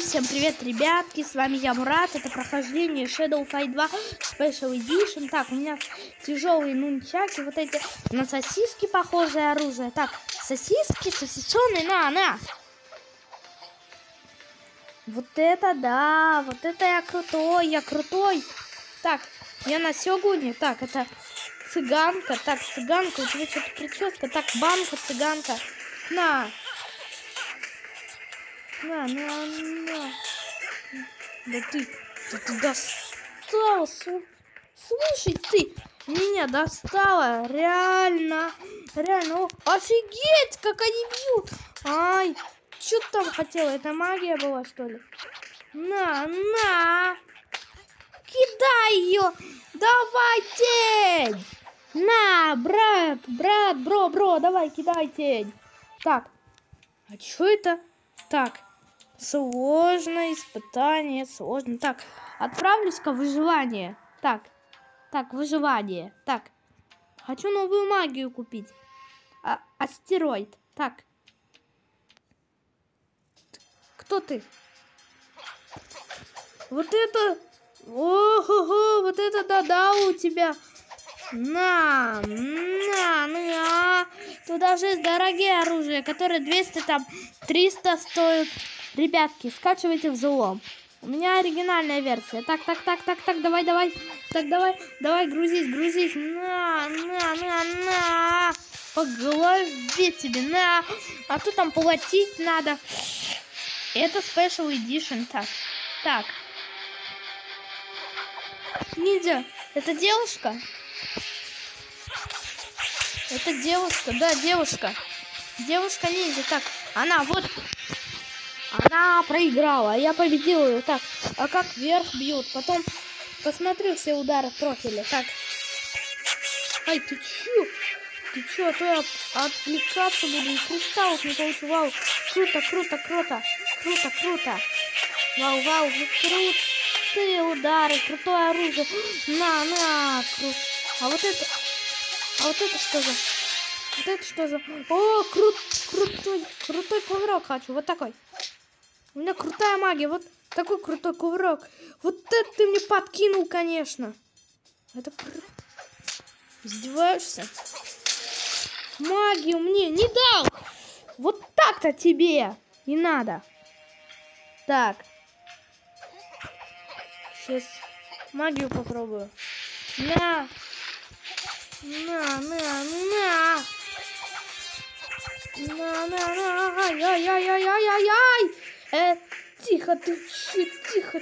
Всем привет, ребятки, с вами я, Мурат, это прохождение Shadow Fight 2 Special Edition. Так, у меня тяжелые нунчаки, вот эти на сосиски похожее оружие. Так, сосиски, сосисоны, на. Вот это да, вот это я крутой. Так, я на Сёгуне, так, это цыганка, так, цыганка, у тебя что-то прическа, так, банка, цыганка, на. Да ты достала, слушай, ты меня достала, реально, о, офигеть, как они бьют, ай, что ты там хотела, это магия была, что ли, на, кидай ее, давай тень, на, брат, бро, давай, кидай тень, так, а что это, так. Сложное испытание, сложно. Так, отправлюсь-ка в выживание. Так, выживание. Так, хочу новую магию купить. Астероид. Так. Кто ты? Вот это... Ого-го, вот это да-да у тебя. На. Туда же есть дорогие оружия, которые 200, там, 300 стоят. Ребятки, скачивайте взлом. У меня оригинальная версия. Так, давай. Так, давай, грузись. На. По голове тебе, на. А то там платить надо. Это Special Edition. Так. Ниндзя, это девушка? Это девушка, да, девушка. Девушка-ниндзя. Так, она вот... Она проиграла, а я победила ее. Так, а как вверх бьют? Потом посмотрю все удары в профиле. Так. Ай, ты чё? А то я отвлекаться буду и кристаллов не получу. Вау, круто. Вау, крутые удары, крутое оружие. На, круто. А вот это что за? О, крутой кувырок хочу, вот такой. У меня крутая магия, вот такой крутой кувырок. Вот это ты мне подкинул, конечно. Это издеваешься? Магию мне не дал. Вот так-то тебе не надо. Так. Сейчас магию попробую. На. Ай. Тихо, ты тихо.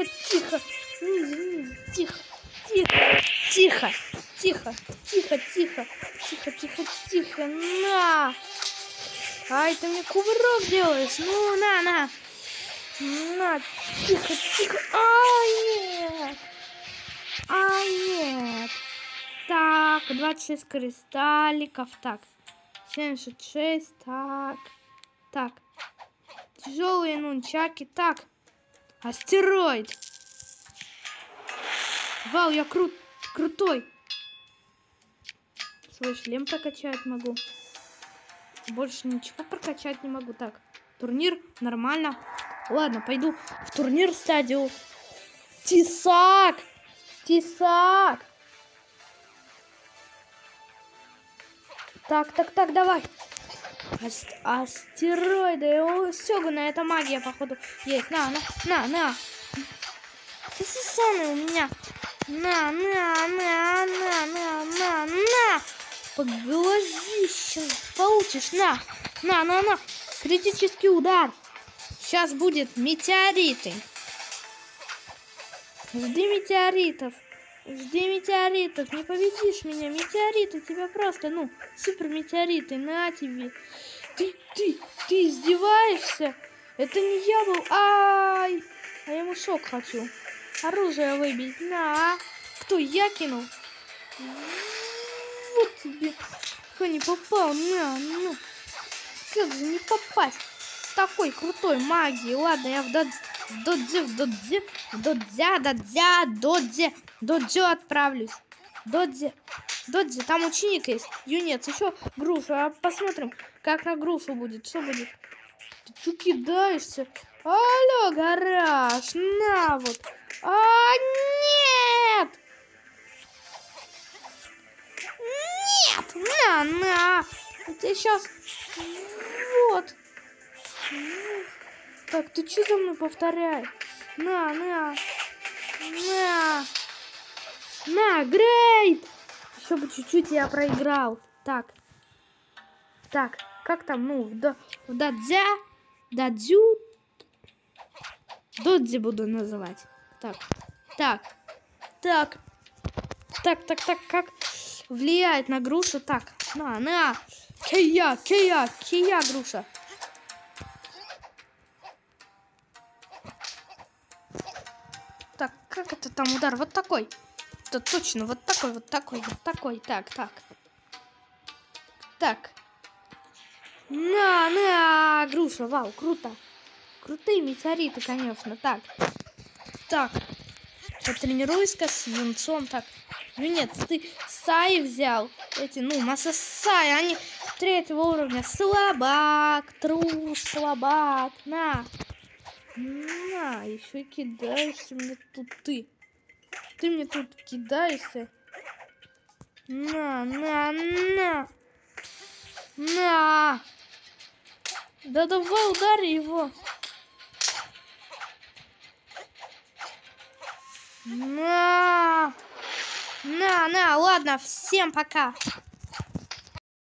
Тихо. На. Ай, ты мне кувырок делаешь. Ну, на. На, тихо. Ай, нет. Так, 26 кристалликов. Так, 76. Так. Тяжелые нунчаки. Так. Астероид. Вау, я крутой. Свой шлем прокачать могу. Больше ничего прокачать не могу. Так, турнир нормально. Ладно, пойду в турнир стадию. Тесак. Так, давай. Астероиды. Сёгуна, это магия, походу, есть. На. Сосисоны у меня. На. По голове сейчас получишь. На. Критический удар. Сейчас будет метеориты. Жди метеоритов. Не победишь меня. Метеориты тебя просто, супер метеориты. На тебе. Ты издеваешься? Это не я был. Ай! А я ему шок хочу. Оружие выбить. На. Кто? Я кинул? Вот тебе. Кто не попал? На. Как же не попасть? С такой крутой магией. Ладно, я в додзё отправлюсь. Додзи, там ученик есть. Юнец, еще грушу. А посмотрим, как на грушу будет. Что будет? Ты чё кидаешься? Алло, гараж, на вот. Нет! Нет! На! Я тебе сейчас... Вот. Так, ты что за мной повторяй? На, Грейт! Еще бы чуть-чуть я проиграл. Так, как там, ну, дадзю, додзи буду называть. Так, как влияет на грушу? Так, на, кия, груша. Так, как это там удар? Вот такой. Да точно, вот такой. Так. На, груша, вау, круто. Крутые метеориты, конечно. Так. Потренируйся с юнцом. Так. Ну нет, ты Сай взял. Эти, Масасай, они 3-го уровня. Слабак, трус, слабак. На, еще и кидаешься мне тут ты. Ты мне тут кидаешься. На. Да давай ударь его. На, ладно, всем пока.